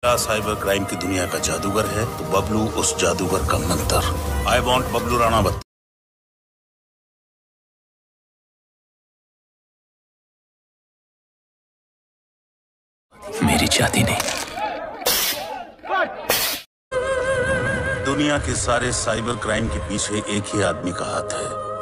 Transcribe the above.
Cyber crime की दुनिया का जादूगर है तो बबलू उस जादूगर का मंत्र। I want Bablu Ranawat. मेरी जाति नहीं। दुनिया के सारे साइबर क्राइम के पीछे एक ही आदमी का हाथ है।